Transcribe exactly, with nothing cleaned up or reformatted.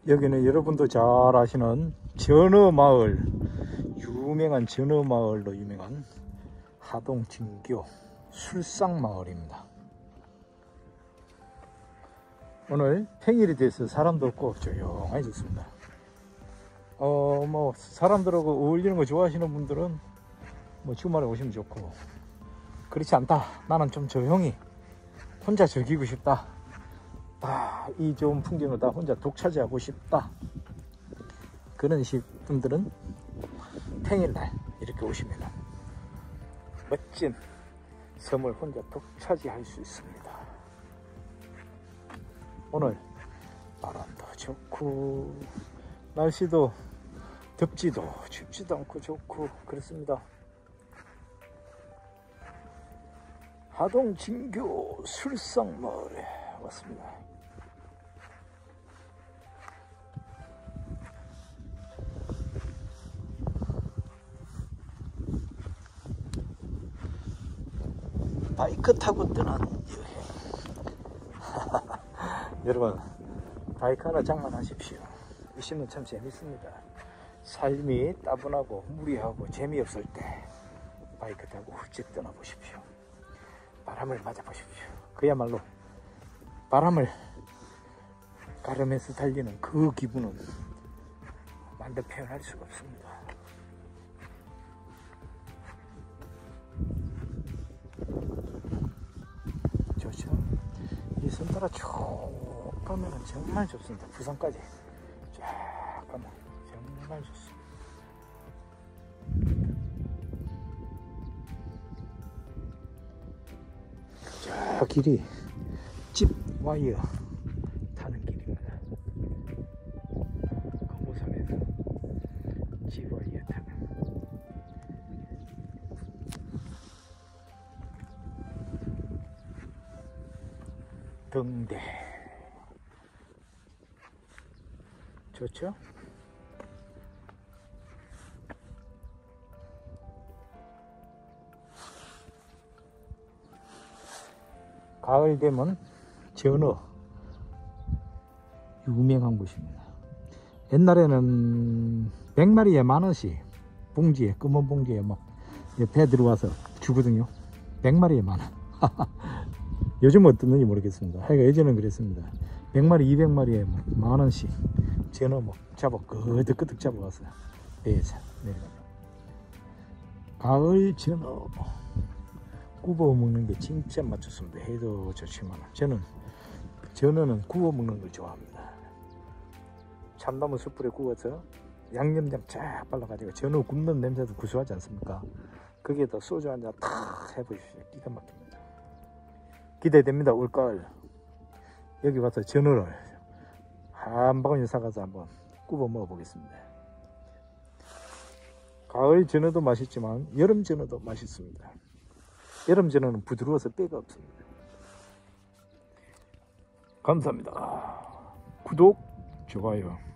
여기는 여러분도 잘 아시는 전어마을, 유명한 전어마을로 유명한 하동 진교 술상마을입니다. 오늘 평일이 돼서 사람도 없고 조용해졌습니다. 어, 뭐 사람들하고 어울리는 거 좋아하시는 분들은 뭐 주말에 오시면 좋고, 그렇지 않다, 나는 좀 조용히 혼자 즐기고 싶다, 아, 이 좋은 풍경을 다 혼자 독차지하고 싶다, 그런 식 분들은 평일날 이렇게 오시면 멋진 섬을 혼자 독차지할 수 있습니다. 오늘 바람도 좋고 날씨도 덥지도 춥지도 않고 좋고 그렇습니다. 하동 진교 술상마을에 왔습니다. 바이크 타고 떠난 여행. 여러분, 바이크 하나 장만하십시오. 이시면 참 재밌습니다. 삶이 따분하고 무리하고 재미없을 때 바이크 타고 훌쩍 떠나보십시오. 바람을 맞아보십시오. 그야말로 바람을 가르면서 달리는 그 기분은 말로 표현할 수가 없습니다. 좋죠? 이 선 따라 쭉 가면 정말 좋습니다. 부산까지 쫙 가면 정말 좋습니다. 저 길이 집 와이어 타는 길입니다. 금호섬에서 집 와이어 타는 등대. 좋죠? 가을 되면 전어 유명한 곳입니다. 옛날에는 백 마리에 만 원씩 봉지에, 검은 봉지에 막 배 들어와서 주거든요. 백 마리에 만 원. 요즘 어떻는지 모르겠습니다. 하여간 예전엔 그랬습니다. 백 마리, 이백 마리에 만 원씩 전어 뭐 잡아 끄덕끄덕 잡아왔어요. 배에서 내려가면. 가을 전어 구워 먹는 게 진짜 맛좋습니다. 해도 좋지만 저는 전어는 구워 먹는 걸 좋아합니다. 참나무 숯불에 구워서 양념장 쫙 발라가지고 전어 굽는 냄새도 구수하지 않습니까? 거기에다 소주 한잔 탁 해보십시오. 기가 막힙니다. 기대됩니다. 올가을 여기 와서 전어를 한 바구니 사가서 한번 구워 먹어보겠습니다. 가을 전어도 맛있지만 여름 전어도 맛있습니다. 여름 전어는 부드러워서 때가 없습니다. 감사합니다. 구독, 좋아요.